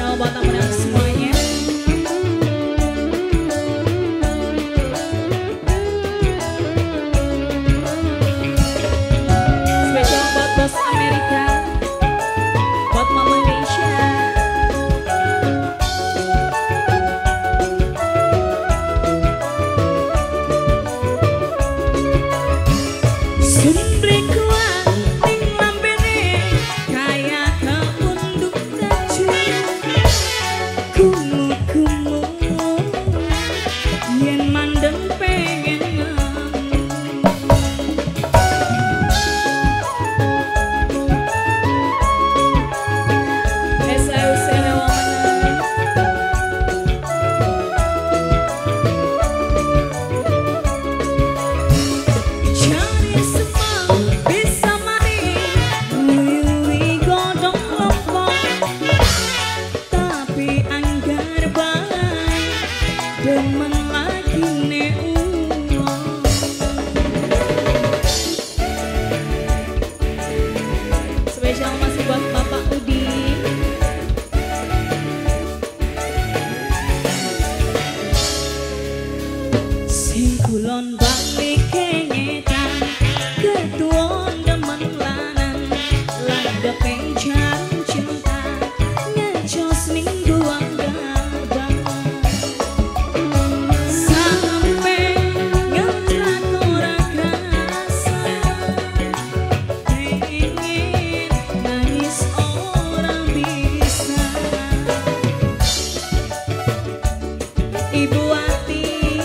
Spesial buat teman-teman semuanya. Spesial buat bos Amerika, buat Mama Indonesia. Sumbre kuat ning lambene kaya keunduk kacu. Kumu-kumu yen mandeng pengen demen lagi ne uang. Spesial masih buat Bapak Udi. Sing kulon balik kengetan ketuon demen lanang lada pencar cinta ngecos ning dua Ibu Ati,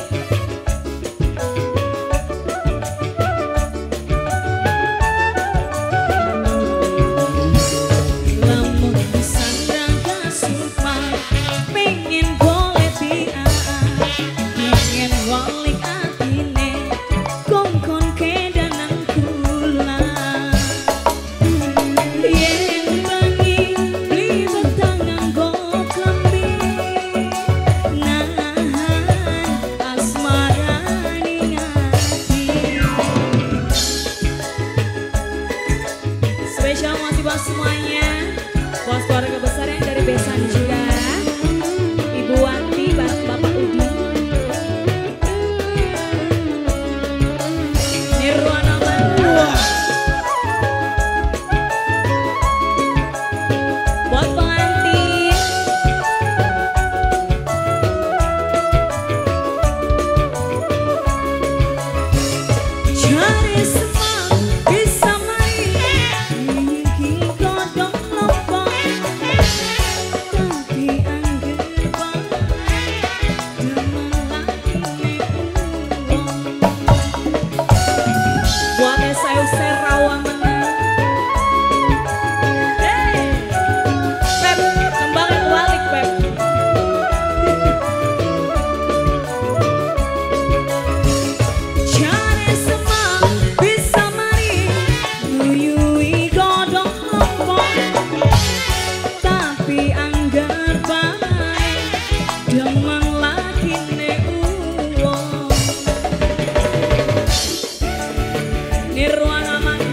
lamun disandang kasumpah, pengen boleh dia, pengen walik atine, kongkon kedanan kula. Yen bengi liwat tangan gok lambi. Spesial masih buat semuanya, buat keluarga besar yang dari Besan juga, Ibu Wanti, Bapak Udi, Nirwana Bandung, buat pengantin, cari semua bisa Serawa menang. Pep, kembali balik Pep. Cari semua bisa mari nguyui godong lompong, tapi anggar baik demang lagi ne uang. Nirwana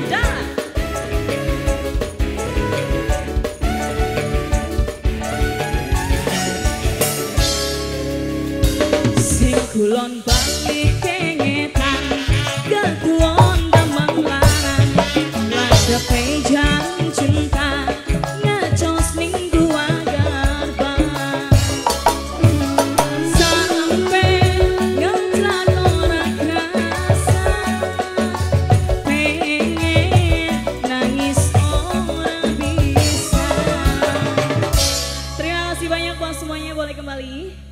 kulon balik kengetan ketuon demang larang lada pejan cinta ngecos ning dua gerbang sampai ngeclan orang rasa pengen nangis orang bisa. Terima kasih banyak buat semuanya, boleh kembali.